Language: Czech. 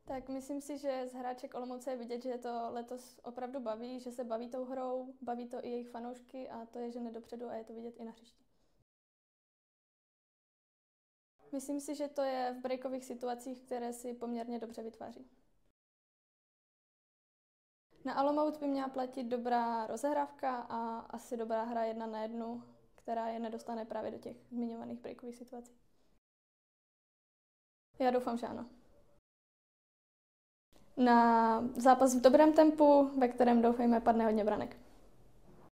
Tak myslím si, že z hráček Olomouce je vidět, že to letos opravdu baví, že se baví tou hrou, baví to i jejich fanoušky a to je žene dopředu a je to vidět i na hřišti. Myslím si, že to je v breakových situacích, které si poměrně dobře vytváří. Na Olomouc by měla platit dobrá rozehrávka a asi dobrá hra 1-1, která je nedostane právě do těch zmiňovaných breakových situací. Já doufám, že ano. Na zápas v dobrém tempu, ve kterém doufejme padne hodně branek.